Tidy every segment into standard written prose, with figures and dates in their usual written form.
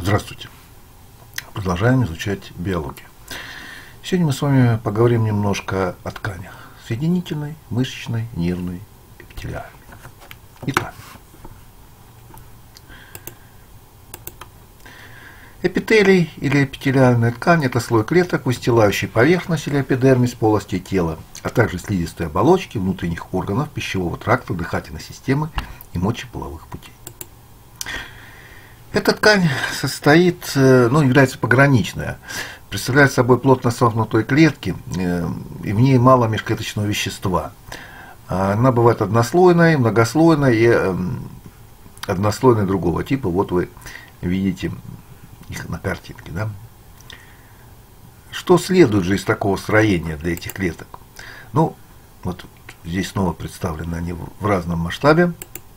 Здравствуйте. Продолжаем изучать биологию. Сегодня мы с вами поговорим немножко о тканях. Соединительной, мышечной, нервной, эпителиальной. Итак. Эпителий или эпителиальная ткань – это слой клеток, выстилающий поверхность или эпидермис полости тела, а также слизистой оболочки внутренних органов пищевого тракта, дыхательной системы и мочеполовых путей. Эта ткань является пограничная, представляет собой плотно сомкнутые клетки, и в ней мало межклеточного вещества. Она бывает однослойной, многослойной и однослойной другого типа. Вот вы видите их на картинке. Да? Что следует же из такого строения для этих клеток? Ну, вот здесь снова представлены они в разном масштабе.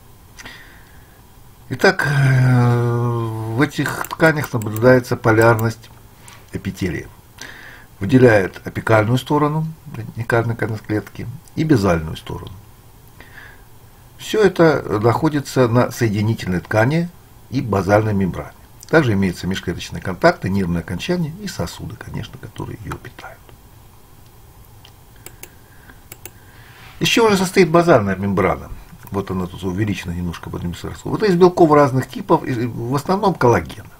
Итак, в этих тканях наблюдается полярность эпителия. Выделяет апикальную сторону уникальной конец клетки и базальную сторону. Все это находится на соединительной ткани и базальной мембране. Также имеются межклеточные контакты, нервные окончания и сосуды, конечно, которые ее питают. Из чего же состоит базальная мембрана? Вот она тут увеличена немножко под микроскопом. Это из белков разных типов, в основном коллагена.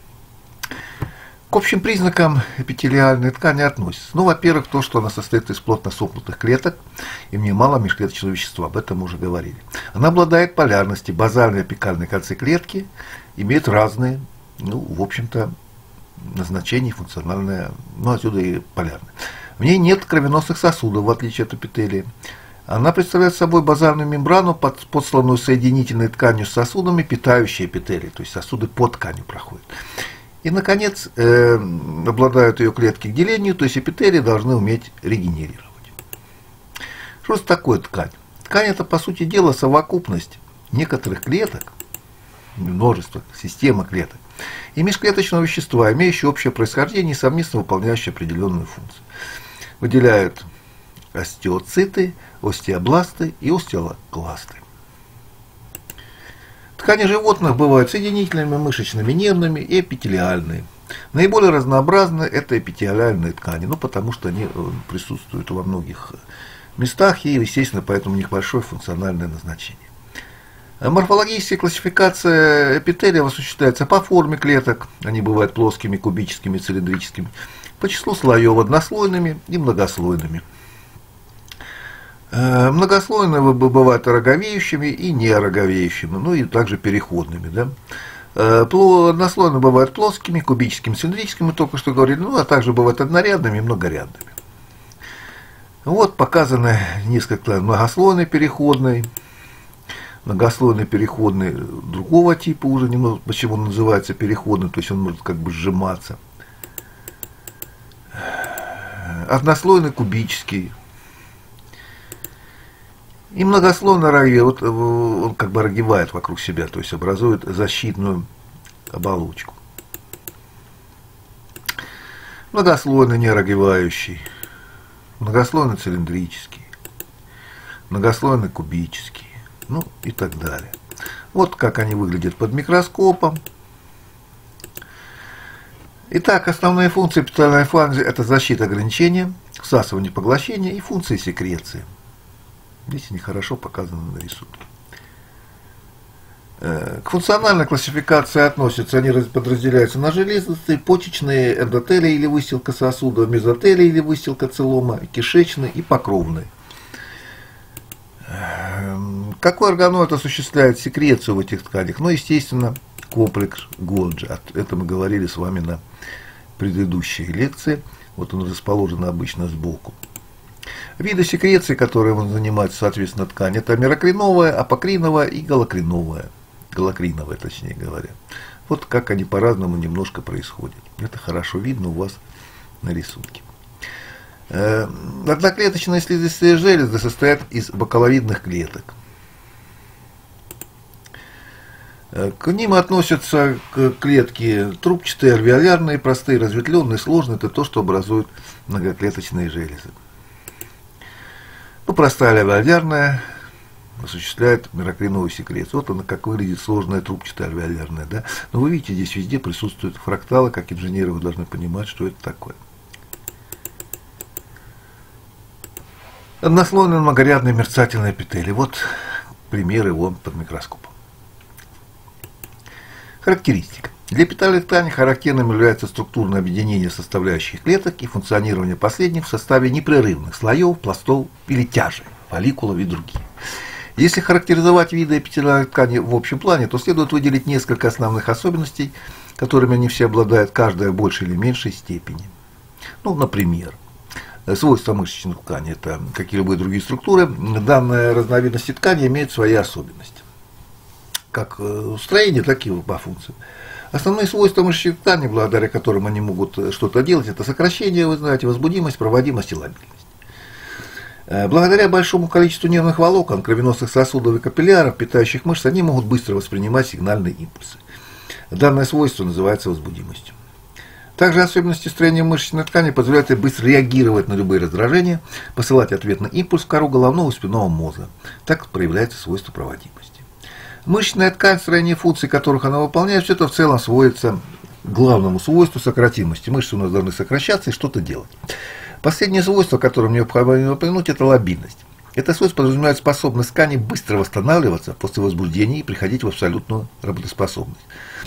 К общим признакам эпителиальной ткани относятся. Ну, во-первых, то, что она состоит из плотно сомкнутых клеток, и в ней мало межклеточного вещества, об этом мы уже говорили. Она обладает полярностью, базальные и апикальные концы клетки имеют разные, в общем-то, назначения функциональные, отсюда и полярные. В ней нет кровеносных сосудов, в отличие от эпителия. Она представляет собой базальную мембрану, подсланную соединительной тканью с сосудами, питающие эпителий, то есть сосуды под тканью проходят. И, наконец, обладают ее клетки к делению, то есть эпителии должны уметь регенерировать. Что же такое ткань? Ткань – это, по сути дела, совокупность некоторых клеток, множество, система клеток, и межклеточного вещества, имеющие общее происхождение и совместно выполняющие определенную функцию. Выделяют остеоциты, остеобласты и остеокласты. Ткани животных бывают соединительными, мышечными, нервными и эпителиальные. Наиболее разнообразны это эпителиальные ткани, потому что они присутствуют во многих местах и, естественно, поэтому у них большое функциональное назначение. Морфологическая классификация эпителия осуществляется по форме клеток, они бывают плоскими, кубическими, цилиндрическими, по числу слоев однослойными и многослойными. Многослойные бывают ороговеющими и неороговеющими, и также переходными. Да? Однослойные бывают плоскими, кубическими, цилиндрическими, мы только что говорили, а также бывают однорядными и многорядными. Вот показаны несколько многослойной переходной другого типа уже, почему он называется переходный, то есть он может как бы сжиматься. Однослойный кубический. И многослойный рогевой, он как бы рогевает вокруг себя, то есть образует защитную оболочку. Многослойный нерогевающий, многослойный цилиндрический, многослойный кубический, и так далее. Вот как они выглядят под микроскопом. Итак, основные функции эпителиальной фланги – это защита ограничения, всасывание, поглощение и функции секреции. Здесь они хорошо показаны на рисунке. К функциональной классификации относятся, они подразделяются на железистые, почечные, эндотелии или выстилка сосудов, мезотелии или выстилка целома, кишечные и покровные. Какой органоид осуществляет секрецию в этих тканях? Естественно, комплекс Голджи. Это мы говорили с вами на предыдущей лекции. Вот он расположен обычно сбоку. Виды секреции, которые занимаются, соответственно, ткань, это мирокриновая, апокриновая и галокриновая. Галокриновая, точнее говоря. Вот как они по-разному немножко происходят. Это хорошо видно у вас на рисунке. Одноклеточные слизистые железы состоят из бокаловидных клеток. К ним относятся клетки трубчатые, альвеолярные, простые, разветвленные, сложные. Это то, что образует многоклеточные железы. Простая альвеолярная осуществляет миокриновую секрецию. Вот она, как выглядит сложная трубчатая альвеолярная. Да? Но вы видите, здесь везде присутствуют фракталы, как инженеры вы должны понимать, что это такое. Однослойные многорядные мерцательные эпители. Вот пример его под микроскопом. Характеристика. Для эпителиальной ткани характерным является структурное объединение составляющих клеток и функционирование последних в составе непрерывных слоев, пластов или тяжей, фолликулов и других. Если характеризовать виды эпителиальной ткани в общем плане, то следует выделить несколько основных особенностей, которыми они все обладают, каждая в большей или меньшей степени. Ну, например, свойства мышечной ткани, это, как и любые другие структуры, данная разновидность ткани имеет свои особенности, как в строении, так и по функции. Основные свойства мышечной ткани, благодаря которым они могут что-то делать, это сокращение, вы знаете, возбудимость, проводимость и лобильность. Благодаря большому количеству нервных волокон, кровеносных сосудов и капилляров, питающих мышцы, они могут быстро воспринимать сигнальные импульсы. Данное свойство называется возбудимостью. Также особенности строения мышечной ткани позволяют ей быстро реагировать на любые раздражения, посылать ответный импульс в кору головного и спинного мозга. Так проявляется свойство проводимости. Мышечная ткань, строение функций, которых она выполняет, все это в целом сводится к главному свойству сократимости. Мышцы у нас должны сокращаться и что-то делать. Последнее свойство, которое необходимо упомянуть, это лобильность. Это свойство подразумевает способность ткани быстро восстанавливаться после возбуждения и приходить в абсолютную работоспособность.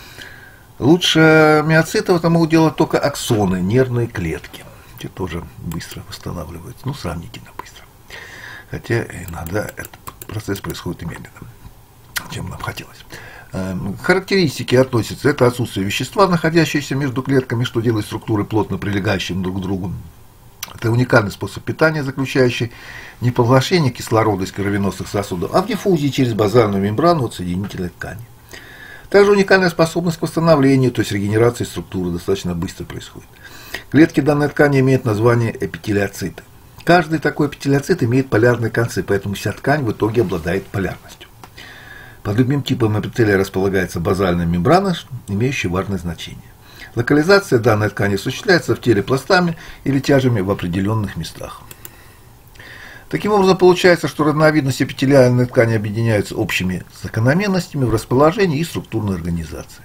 Лучше миоцитов это могут делать только аксоны, нервные клетки. Те тоже быстро восстанавливаются, ну сравнительно быстро. Хотя иногда этот процесс происходит и медленно, чем нам хотелось. Характеристики относятся, это отсутствие вещества, находящегося между клетками, что делает структуры плотно прилегающими друг к другу. Это уникальный способ питания, заключающий не в поглощении кислорода из кровеносных сосудов, а в диффузии через базальную мембрану от соединительной ткани. Также уникальная способность к восстановлению, то есть регенерации структуры, достаточно быстро происходит. Клетки данной ткани имеют название эпителиоциты. Каждый такой эпителиоцит имеет полярные концы, поэтому вся ткань в итоге обладает полярностью. Под любым типом эпителия располагается базальная мембрана, имеющая важное значение. Локализация данной ткани осуществляется в теле пластами или тяжами в определенных местах. Таким образом, получается, что разновидности эпителиальной ткани объединяются общими закономерностями в расположении и структурной организации.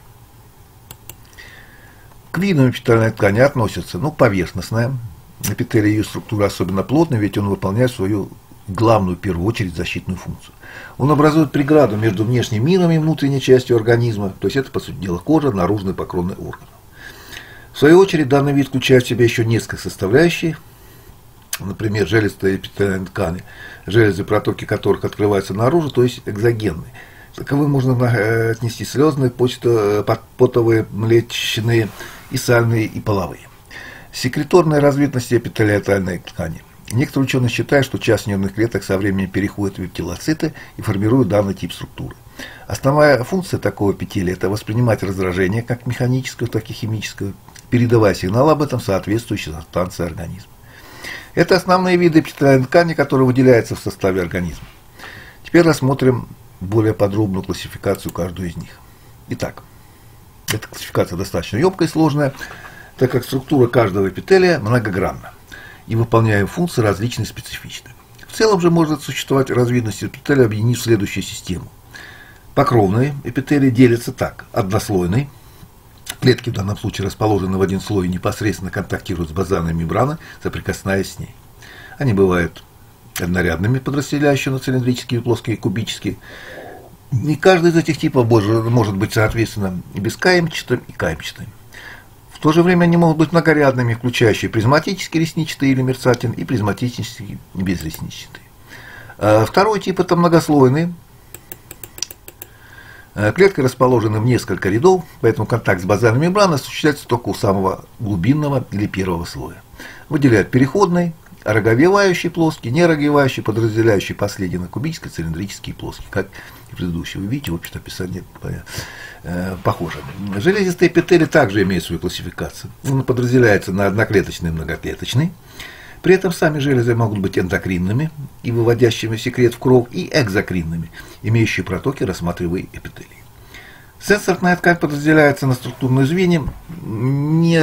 К видам эпителиальной ткани относятся поверхностная. Эпителий ее структура особенно плотная, ведь он выполняет свою главную, в первую очередь, защитную функцию. Он образует преграду между внешним миром и внутренней частью организма, то есть это, по сути дела, кожа, наружный покровный орган. В свою очередь, данный вид включает в себя еще несколько составляющих, например, железистые эпителиальные ткани, железы, протоки которых открываются наружу, то есть экзогенные. Таковым можно отнести слезные, потовые, млечные, и сальные, и половые. Секреторные разновидности эпителиальной ткани. Некоторые ученые считают, что часть нервных клеток со временем переходит в эпителиоциты и формирует данный тип структуры. Основная функция такого эпителия – это воспринимать раздражение как механическое, так и химическое, передавая сигнал об этом соответствующей станции организма. Это основные виды эпителиальной ткани, которые выделяются в составе организма. Теперь рассмотрим более подробную классификацию каждой из них. Итак, эта классификация достаточно емкая и сложная, так как структура каждого эпителия многогранна и выполняет функции различные и специфичные. В целом же может существовать разновидность эпителия, объединив следующую систему. Покровные эпителии делятся так: однослойный. Клетки в данном случае расположены в один слой и непосредственно контактируют с базальной мембраной, соприкасаясь с ней. Они бывают однорядными, подразделяющие на цилиндрические, плоские и кубические. И каждый из этих типов может быть соответственно бескаемчатым и каемчатым. В то же время они могут быть многорядными, включающие призматические ресничатые или мерцательные, и призматические безресничатые. Второй тип – это многослойный. Клетки расположены в несколько рядов, поэтому контакт с базальной мембраной осуществляется только у самого глубинного или первого слоя. Выделяют переходный, роговевающий плоский, нероговевающий, подразделяющий последний на кубический, цилиндрический и плоский, как и предыдущий. Вы видите, в общем-то, описание похоже. Железистые эпители также имеют свою классификацию. Он подразделяется на одноклеточный и многоклеточный. При этом сами железы могут быть эндокринными и выводящими секрет в кровь, и экзокринными, имеющие протоки рассматриваемые эпителии. Сенсорная ткань подразделяется на структурные звенья не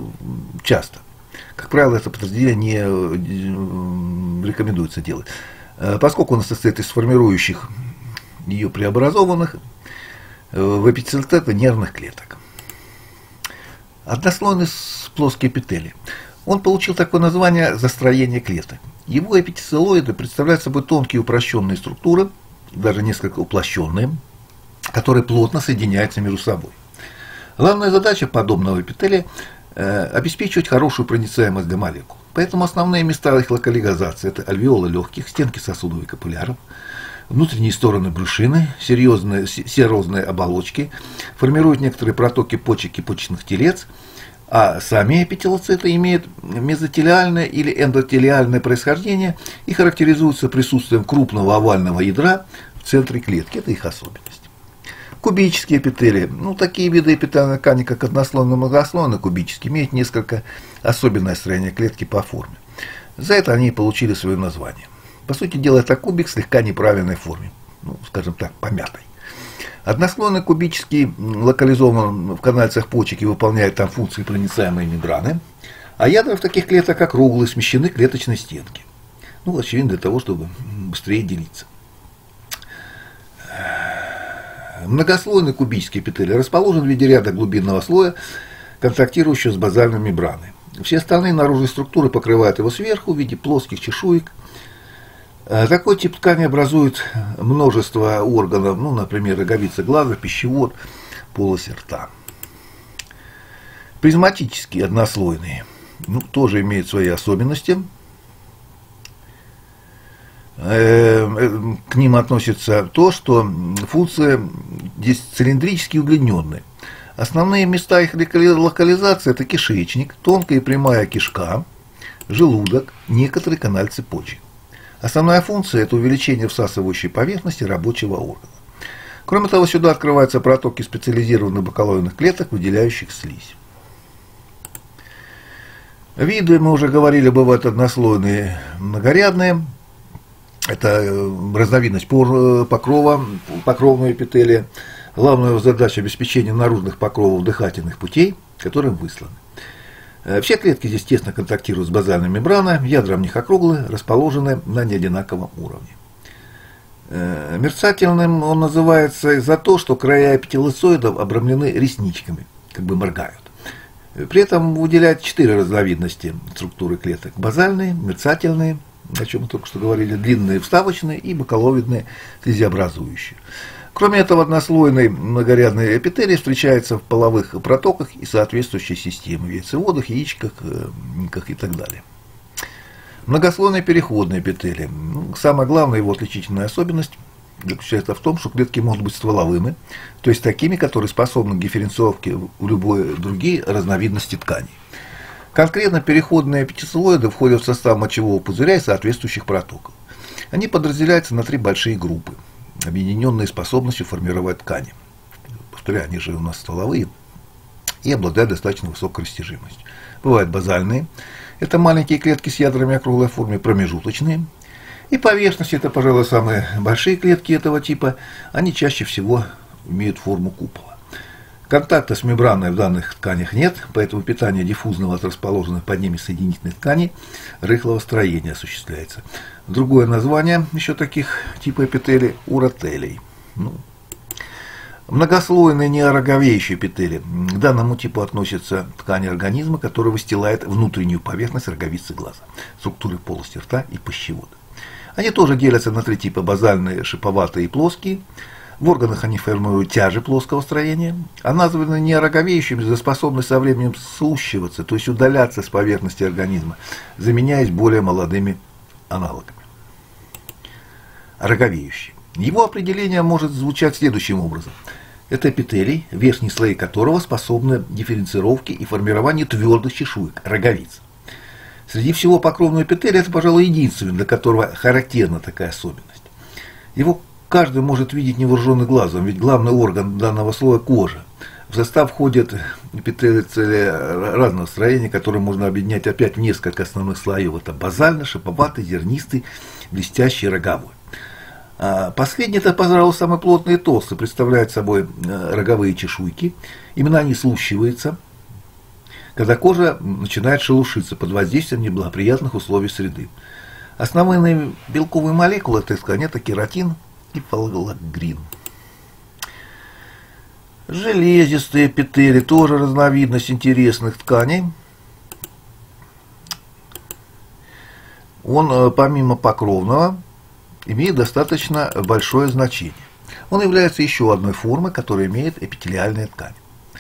часто. Как правило, это подразделение не рекомендуется делать. поскольку она состоит из формирующих ее преобразованных в эпителиоциты нервных клеток. Однослойный плоский эпителий. Он получил такое название за строение клеток. Его эпителиоиды представляют собой тонкие упрощенные структуры, даже несколько уплощенные, которые плотно соединяются между собой. Главная задача подобного эпителия – обеспечивать хорошую проницаемость для молекул. Поэтому основные места их локализации – это альвеолы легких, стенки сосудов и капилляров, внутренние стороны брюшины, серозные оболочки, формируют некоторые протоки почек и почечных телец, а сами эпителоциты имеют мезотелиальное или эндотелиальное происхождение и характеризуются присутствием крупного овального ядра в центре клетки. Это их особенность. Кубические эпителии. Такие виды эпителиальной ткани, как однослойный и многослойный кубический, имеют несколько особенное строение клетки по форме. За это они и получили свое название. По сути дела, это кубик в слегка неправильной форме, скажем так, помятой. Однослойный кубический локализован в канальцах почек и выполняет там функции проницаемой мембраны, а ядра в таких клетках округлые, смещены к клеточной стенке. Очевидно, для того, чтобы быстрее делиться. Многослойный кубический эпителий расположен в виде ряда глубинного слоя, контактирующего с базальной мембраной. Все остальные наружные структуры покрывают его сверху в виде плоских чешуек. Такой тип ткани образует множество органов, например, роговица глаза, пищевод, полость рта. Призматические однослойные тоже имеют свои особенности. К ним относится то, что функция здесь цилиндрически удлиненная. Основные места их локализации – это кишечник, тонкая и прямая кишка, желудок, некоторые канальцы почек. Основная функция – это увеличение всасывающей поверхности рабочего органа. Кроме того, сюда открываются протоки специализированных бакалоидных клеток, выделяющих слизь. Виды, мы уже говорили, бывают однослойные, многорядные. Это разновидность покровного эпителия. Главная его задача – обеспечение наружных покровов дыхательных путей, которым высланы. Все клетки здесь тесно контактируют с базальной мембраной, ядра в них округлые, расположены на неодинаковом уровне. Мерцательным он называется за то, что края эпителиоидов обрамлены ресничками, как бы моргают. При этом выделяют 4 разновидности структуры клеток: базальные, мерцательные, о чем мы только что говорили, длинные вставочные и бакалоидные слизеобразующие. Кроме этого, однослойный многорядный эпителий встречается в половых протоках и соответствующей системе, в яйцеводах, яичках, никах и так далее. Многослойный переходный эпителий. Самая главная его отличительная особенность заключается в том, что клетки могут быть стволовыми, то есть такими, которые способны к дифференцировке в любые другие разновидности тканей. Конкретно переходные эпителиоиды входят в состав мочевого пузыря и соответствующих протоков. Они подразделяются на 3 большие группы, объединенные способностью формировать ткани. Повторяю, они же у нас стволовые и обладают достаточно высокой растяжимостью. Бывают базальные, это маленькие клетки с ядрами округлой формы, промежуточные. И поверхности, это, пожалуй, самые большие клетки этого типа, они чаще всего имеют форму купола. Контакта с мембраной в данных тканях нет, поэтому питание диффузного от расположенных под ними соединительных тканей рыхлого строения осуществляется. Другое название еще таких типа эпителий – уротелий. Многослойный неороговеющий эпителий. К данному типу относятся ткани организма, которые выстилают внутреннюю поверхность роговицы глаза, структуры полости рта и пищевода. Они тоже делятся на 3 типа: базальные, шиповатые и плоские. В органах они формируют тяжи плоского строения, а названы неороговеющими за способность со временем слущиваться, то есть удаляться с поверхности организма, заменяясь более молодыми аналогами. Роговеющий. Его определение может звучать следующим образом. Это эпителий, верхние слои которого способны к дифференцировке и формированию твердых чешуек, роговиц. Среди всего покровного эпителия это, пожалуй, единственный, для которого характерна такая особенность. Его каждый может видеть невооруженным глазом, ведь главный орган данного слоя – кожа. В состав входят эпителии разного строения, которые можно объединять опять в несколько основных слоев. Это базальный, шиповатый, зернистый, блестящий, роговой. Последний – это, пожалуй, самый плотный и толстый, представляет собой роговые чешуйки. Именно они слущиваются, когда кожа начинает шелушиться под воздействием неблагоприятных условий среды. Основные белковые молекулы этой ткани — это кератин и фаллагрин. Железистые эпители — тоже разновидность интересных тканей. Он, помимо покровного, имеет достаточно большое значение. Он является еще одной формой, которая имеет эпителиальная ткань.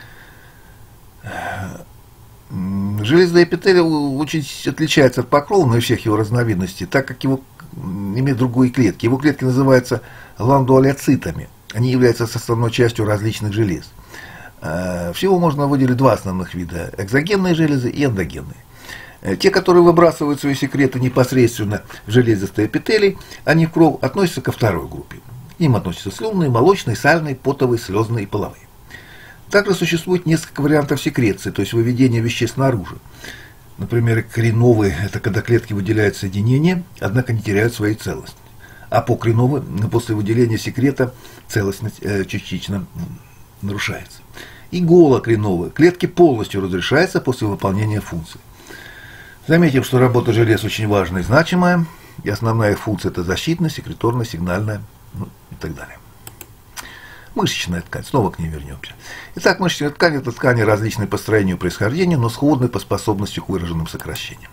Железная эпителия очень отличается от покровной и всех его разновидностей, так как его имеет другие клетки. Его клетки называются ландуолецитами. Они являются составной частью различных желез. Всего можно выделить два основных вида: экзогенные железы и эндогенные. Те, которые выбрасывают свои секреты непосредственно в железистые эпителий, они в кровь, относятся ко второй группе. К ним относятся слюнные, молочные, сальные, потовые, слезные и половые. Также существует несколько вариантов секреции, то есть выведения веществ наружу. Например, креновые – это когда клетки выделяют соединения, однако не теряют своей целостности. А покреновые – после выделения секрета целостность частично нарушается. И голокреновые – клетки полностью разрешаются после выполнения функций. Заметим, что работа желез очень важная и значимая, и основная их функция – это защитная, секреторная, сигнальная, и так далее. Мышечная ткань, снова к ней вернемся. Итак, мышечная ткань – это ткани различные по строению и происхождению, но сходны по способности к выраженным сокращениям.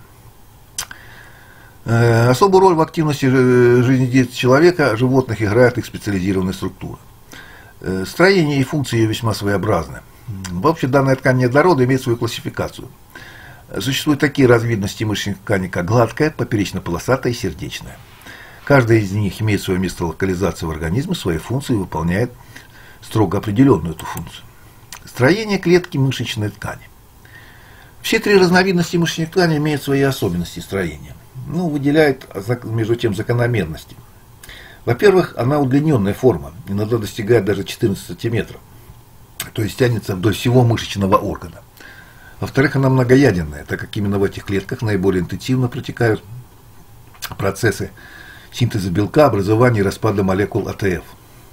Особую роль в активности жизнедеятельности человека, животных играет их специализированная структура. Строение и функции ее весьма своеобразны. Вообще, данная ткань неоднородна, имеет свою классификацию. Существуют такие разновидности мышечной ткани, как гладкая, поперечно-полосатая и сердечная. Каждая из них имеет свое место локализации в организме, свои функции, выполняет строго определенную эту функцию. Строение клетки мышечной ткани. Все три разновидности мышечной ткани имеют свои особенности строения. Выделяют, между тем, закономерности. Во-первых, она удлиненная форма, иногда достигает даже 14 сантиметров, то есть тянется вдоль всего мышечного органа. Во-вторых, она многоядерная, так как именно в этих клетках наиболее интенсивно протекают процессы синтеза белка, образования и распада молекул АТФ.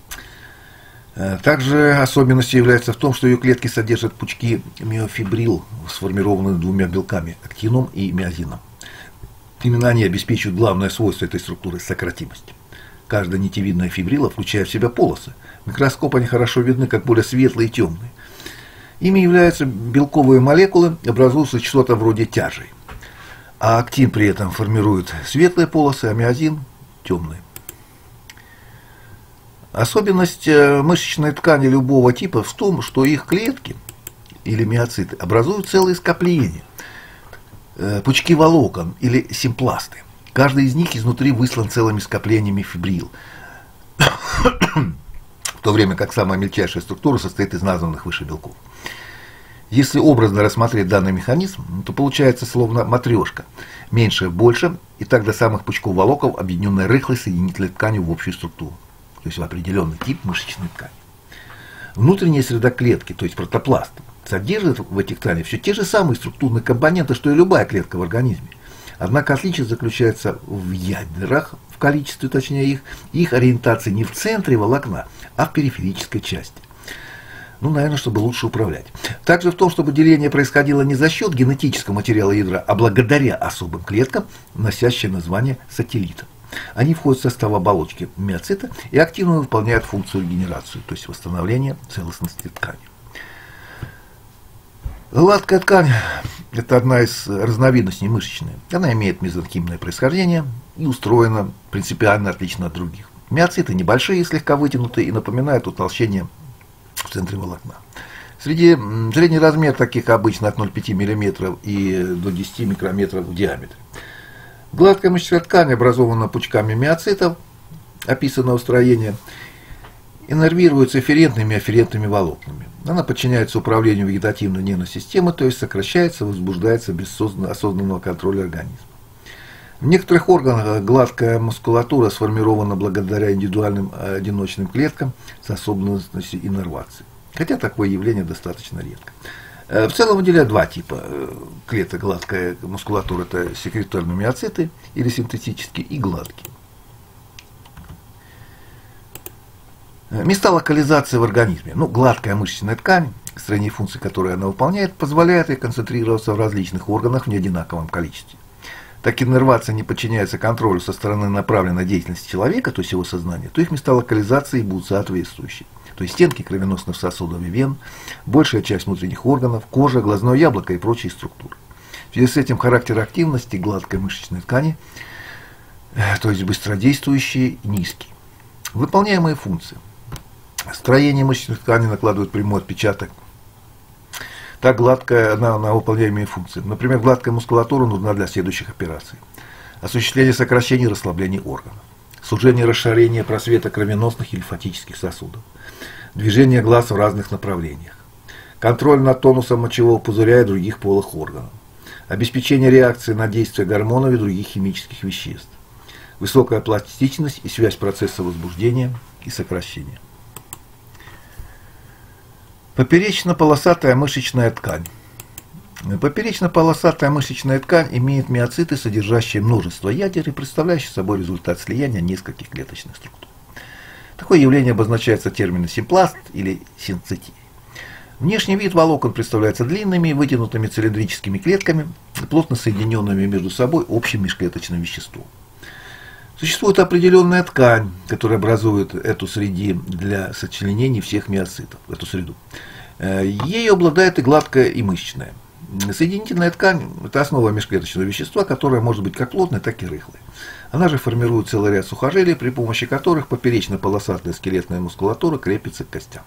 Также особенностью является в том, что ее клетки содержат пучки миофибрил, сформированные двумя белками – актином и миозином. Именно они обеспечивают главное свойство этой структуры – сократимость. Каждая нитевидная фибрила включает в себя полосы. В микроскоп они хорошо видны, как более светлые и темные. Ими являются белковые молекулы, образуются что-то вроде тяжей. А актин при этом формирует светлые полосы, а миозин – темные. Особенность мышечной ткани любого типа в том, что их клетки или миоциты образуют целые скопления, пучки волокон или симпласты. Каждый из них изнутри выслан целыми скоплениями фибрил, в то время как самая мельчайшая структура состоит из названных выше белков. Если образно рассмотреть данный механизм, то получается словно матрешка, меньше больше, и так до самых пучков волокон, объединенная рыхлой соединительной тканью в общую структуру, то есть в определенный тип мышечной ткани. Внутренняя среда клетки, то есть протопласт, содержит в этих тканях все те же самые структурные компоненты, что и любая клетка в организме. Однако отличие заключается в ядрах, в количестве, точнее их ориентации не в центре волокна, а в периферической части. Наверное, чтобы лучше управлять. Также в том, чтобы деление происходило не за счет генетического материала ядра, а благодаря особым клеткам, носящим название сателлитов. Они входят в состав оболочки миоцита и активно выполняют функцию регенерации, то есть восстановления целостности ткани. Гладкая ткань – это одна из разновидностей мышечной. Она имеет мезонхимное происхождение и устроена принципиально отлично от других. Миоциты небольшие, слегка вытянутые и напоминают утолщение в центре волокна. Средний размер таких обычно от 0,5 мм и до 10 микрометров в диаметре. Гладкая мышечная ткань образована пучками миоцитов, описанного строения, иннервируется эфферентными и афферентными волокнами. Она подчиняется управлению вегетативной нервной системы, то есть сокращается, возбуждается без осознанного контроля организма. В некоторых органах гладкая мускулатура сформирована благодаря индивидуальным одиночным клеткам с особенностью иннервации. Хотя такое явление достаточно редко. В целом выделяют два типа клеток гладкая мускулатура. Это секреторные миоциты или синтетические и гладкие. Места локализации в организме. Гладкая мышечная ткань, строение функций, которые она выполняет, позволяет ей концентрироваться в различных органах в неодинаковом количестве. так иннервация не подчиняется контролю со стороны направленной деятельности человека, то есть его сознания, то их места локализации будут соответствующие. То есть стенки кровеносных сосудов и вен, большая часть внутренних органов, кожа, глазное яблоко и прочие структуры. В связи с этим характер активности гладкой мышечной ткани, то есть быстродействующие, низкий. Выполняемые функции. Строение мышечной ткани накладывает прямой отпечаток. Так гладкая на выполняемые функции. Например, гладкая мускулатура нужна для следующих операций. Осуществление сокращения и расслабления органов. Сужение и расширение просвета кровеносных и лимфатических сосудов. Движение глаз в разных направлениях. Контроль над тонусом мочевого пузыря и других полых органов. Обеспечение реакции на действие гормонов и других химических веществ. Высокая пластичность и связь процесса возбуждения и сокращения. Поперечно-полосатая мышечная ткань. Поперечно-полосатая мышечная ткань имеет миоциты, содержащие множество ядер и представляющие собой результат слияния нескольких клеточных структур. Такое явление обозначается термином симпласт или синцития. Внешний вид волокон представляется длинными, вытянутыми цилиндрическими клетками, плотно соединенными между собой общим межклеточным веществом. Существует определенная ткань, которая образует эту среду для сочленений всех миоцитов, эту среду. Ею обладает и гладкая, и мышечная. Соединительная ткань – это основа межклеточного вещества, которое может быть как плотной, так и рыхлой. Она же формирует целый ряд сухожилий, при помощи которых поперечно-полосатая скелетная мускулатура крепится к костям.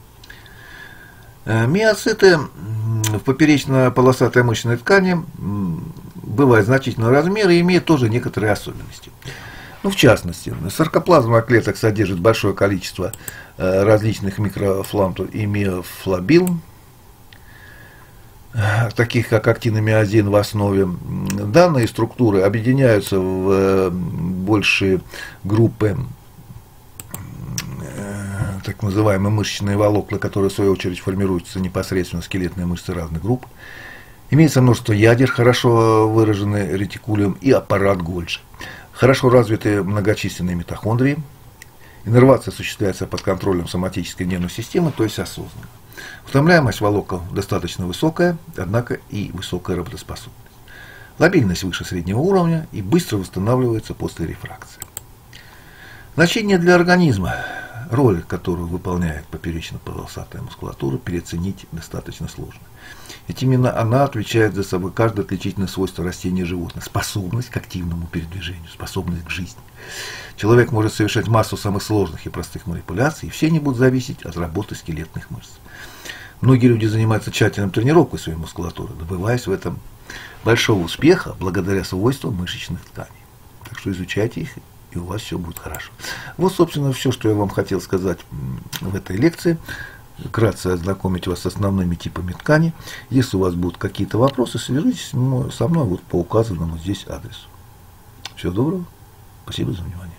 Миоциты в поперечно-полосатой мышечной ткани бывают значительного размера и имеют тоже некоторые особенности. В частности, саркоплазма клеток содержит большое количество различных микрофлантов и миофлобил, таких как актиномиозин в основе. Данные структуры объединяются в большие группы, так называемые мышечные волокна, которые в свою очередь формируются непосредственно скелетные мышцы разных групп. Имеется множество ядер, хорошо выраженный ретикулем и аппарат Гольджи. Хорошо развиты многочисленные митохондрии. Иннервация осуществляется под контролем соматической нервной системы, то есть осознанно. Утомляемость волокон достаточно высокая, однако и высокая работоспособность. Лобильность выше среднего уровня и быстро восстанавливается после рефракции. Значение для организма. Роль, которую выполняет поперечно-полосатая мускулатура, переоценить достаточно сложно. Ведь именно она отвечает за собой каждое отличительное свойство растения и животных. Способность к активному передвижению, способность к жизни. Человек может совершать массу самых сложных и простых манипуляций, и все они будут зависеть от работы скелетных мышц. Многие люди занимаются тщательной тренировкой своей мускулатуры, добиваясь в этом большого успеха благодаря свойствам мышечных тканей. Так что изучайте их, и у вас все будет хорошо. Вот, собственно, все, что я вам хотел сказать в этой лекции. Вкратце ознакомить вас с основными типами ткани. Если у вас будут какие-то вопросы, свяжитесь со мной вот по указанному здесь адресу. Всего доброго. Спасибо за внимание.